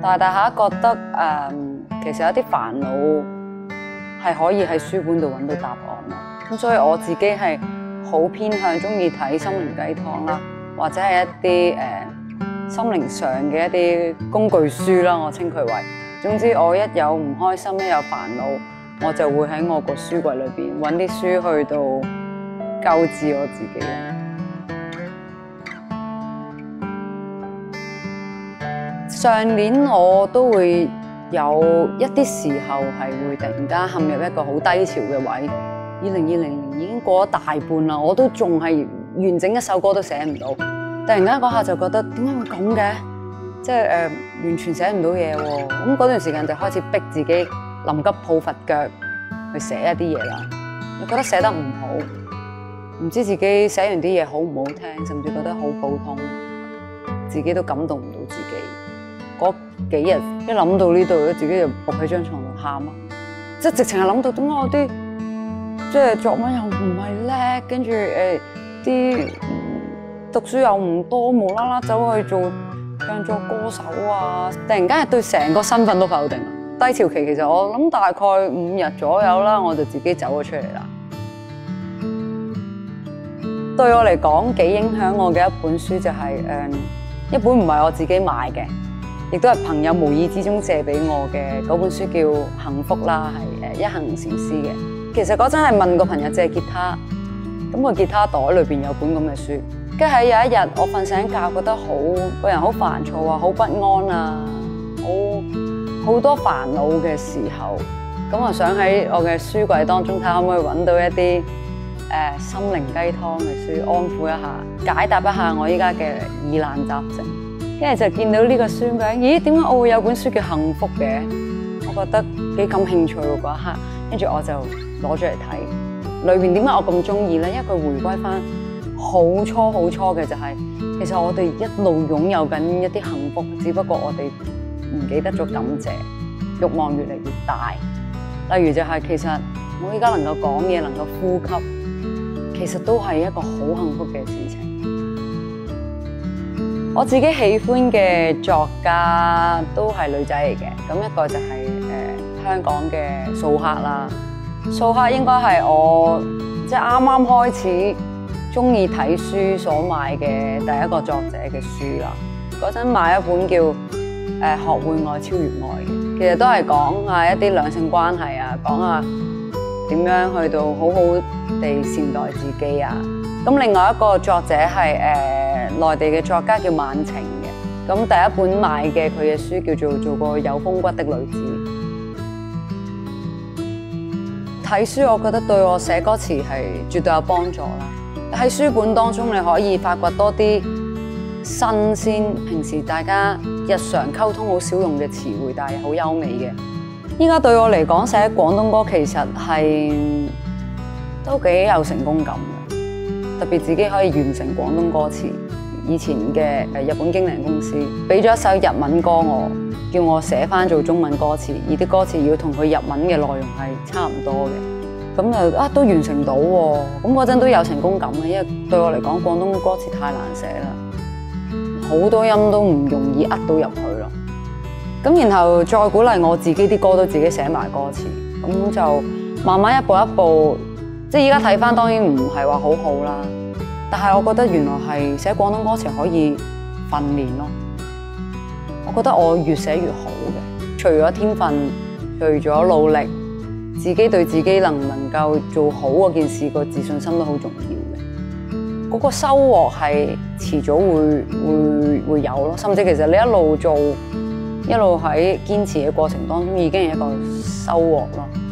大下覺得其實有啲煩惱係可以喺書本度揾到答案咯。咁所以我自己係好偏向鍾意睇心靈雞湯啦，或者係一啲心靈上嘅一啲工具書啦，我稱佢為。總之我一有唔開心，一有煩惱，我就會喺我個書櫃裏邊揾啲書去到救治我自己。上年我都會有一啲時候係會突然間陷入一個好低潮嘅位。2020年已經過咗大半啦，我都仲係完整一首歌都寫唔到。突然間嗰下就覺得點解會咁嘅？即係完全寫唔到嘢喎。咁嗰段時間就開始逼自己臨急抱佛腳去寫一啲嘢啦。我覺得寫得唔好，唔知自己寫完啲嘢好唔好聽，甚至覺得好普通，自己都感動唔到自己。嗰幾日一諗到呢度，自己就伏喺張床度喊咯。即係直情係諗到點解我啲即係作文又唔係叻，跟住啲讀書又唔多，無啦啦走去做唱作歌手啊！突然間係對成個身份都否定。低潮期其實我諗大概5日左右啦，我就自己走咗出嚟啦。對我嚟講幾影響我嘅一本書就係一本唔係我自己買嘅，亦都係朋友無意之中借俾我嘅嗰本書，叫《幸福》啦，係一行禪師嘅。其實嗰陣係問個朋友借吉他，咁個吉他袋裏邊有本咁嘅書。跟住喺有一日我瞓醒覺，覺得個人好煩躁啊，好不安啊，好多煩惱嘅時候，咁我想喺我嘅書櫃當中睇下可唔可以揾到一啲心靈雞湯嘅書，安撫一下，解答一下我依家嘅疑難雜症。跟住就見到呢個書名，咦？點解我會有本書叫《幸福》嘅？我覺得幾感興趣喎嗰一刻，跟住我就攞咗嚟睇。裏邊點解我咁中意咧？因為佢回歸翻好初嘅就係，其實我哋一路擁有緊一啲幸福，只不過我哋唔記得咗感謝，慾望越嚟越大。例如就係其實我依家能夠講嘢，能夠呼吸，其實都係一個好幸福嘅事情。我自己喜歡嘅作家都係女仔嚟嘅，咁一個就係香港嘅素克啦。素克應該係我即係啱啱開始中意睇書所買嘅第一個作者嘅書啦。嗰陣買一本叫學會愛超越愛嘅，其實都係講下一啲兩性關係啊，講下點樣去到好好地善待自己啊。咁另外一個作者係內地嘅作家叫晚晴嘅，咁第一本買嘅佢嘅書叫做個有風骨的女子。睇書我覺得對我寫歌詞係絕對有幫助啦。喺書本當中你可以發掘多啲新鮮，平時大家日常溝通好少用嘅詞彙，但係好優美嘅。依家對我嚟講寫廣東歌其實係都幾有成功感嘅，特別自己可以完成廣東歌詞。以前嘅日本經理公司俾咗一首日文歌我，叫我寫翻做中文歌詞，而啲歌詞要同佢日文嘅內容係差唔多嘅，咁就都完成到喎。咁嗰陣都有成功感嘅，因為對我嚟講廣東歌詞太難寫啦，好多音都唔容易到入去咯。咁然後再鼓勵我自己啲歌都自己寫埋歌詞，咁就慢慢一步一步，即係依家睇翻當然唔係話好好啦。但係我覺得原來係寫廣東歌詞可以訓練咯，我覺得我越寫越好嘅。除咗天分，除咗努力，自己對自己能唔能夠做好嗰件事個自信心都好重要嘅。嗰個收穫係遲早會有咯，甚至其實你一路做，一路喺堅持嘅過程當中已經係一個收穫咯。